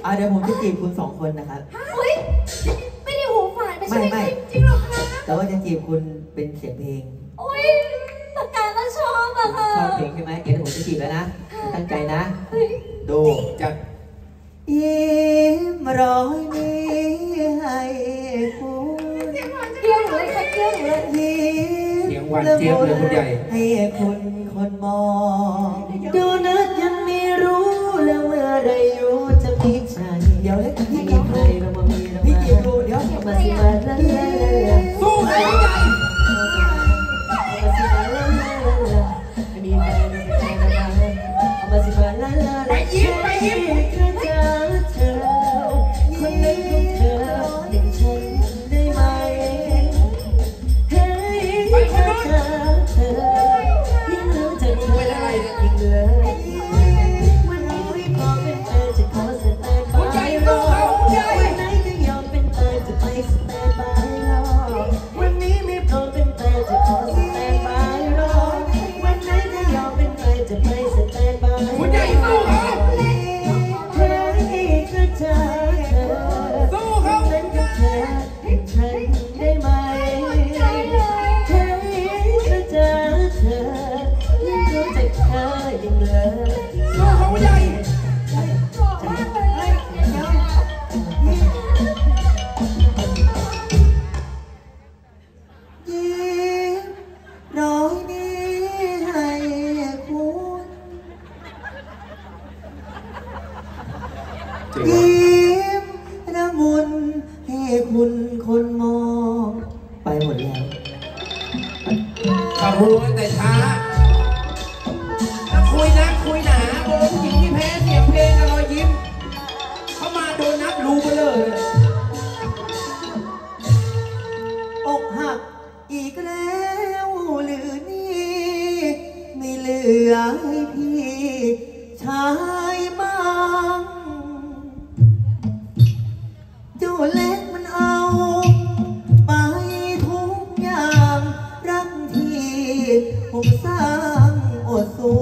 เดี๋ยวผมจะจีบคุณ2 คนนะครับเฮ้ยไม่ได้หูฝาดไม่ใช่จริงหรอคะแต่ว่าจะจีบคุณเป็นเสียงเพลงโอ้ยปากกาก็ชอบอะค่ะชอบเพลงใช่ไหมเดี๋ยวผมจะจีบแล้วนะตั้งใจนะดูจัดยิ้มร้อยนี้ให้คุณเกี่ยวหนูเลยค่ะเกี่ยวหนูเลยเสียงหวานเจี๊ยบเลยคุณใหญ่ให้คุณคนมองดูนัดยังไม่รู้แล้วเมื่อไรรู้จะมีใจเดี๋ยวให้พี่จีบดูพี่จีบดูเดี๋ยวมาสิมาลาลาสู้ไอ้ใหญ่มีแฟนมาสิมาลาลาไปยิ้มไปยิ้มเธอคนนั้นของเธอเด็กฉันได้ไหมเฮ้ยเธอยิ่งรู้จักเธอยิ่งเลยวันนี้ไม่พอเป็นเธอจะขอสแตนบายรอวันไหนก็ยอมเป็นเธอจะไปสแตนบายรอวันนี้ไม่พอเป็นเธอจะขอสแตนบายรอวันไหนก็ยอมเป็นเธอจะไปสแตนบายคุณใหญ่สู้เขาสู้เขาฉันกับเธอให้ฉันได้ไหมเธอเจอเธอยิ่งรู้จักเธอยิ่งเลยสู้เขาใหญ่ยิ้มร้อยนี้ให้คุณยิ้มละมุนให้คุณคนมองไปหมดแล้วขับรถแต่ช้าถ้าคุยนะคุยหนาโบนหญิงที่แพ้เสียงเพลงรอยยิ้มเข้ามาโดนนับรู้ไปเลยอกหักอีกแล้วหรือนี่ไม่เหลือให้พี่ชายบ้างเจ้าเล็กมันเอาไปทุกอย่างรักที่ผมสร้างอดสู้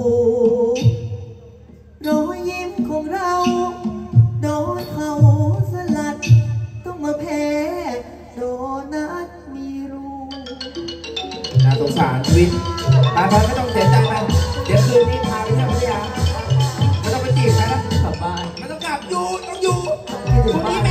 รอยยิ้มของเราโดนเขาสลัดต้องมาแพ้โดนัทมีรูน่าสงสารชีวิตตาไม่ต้องเสียใจไปเดี๋ยวคืนนี้พาไปเที่ยวพัทยาไม่ต้องไปจีบใครนะกลับบ้านไม่ต้องกลับอยู่ต้องอยู่คนนี้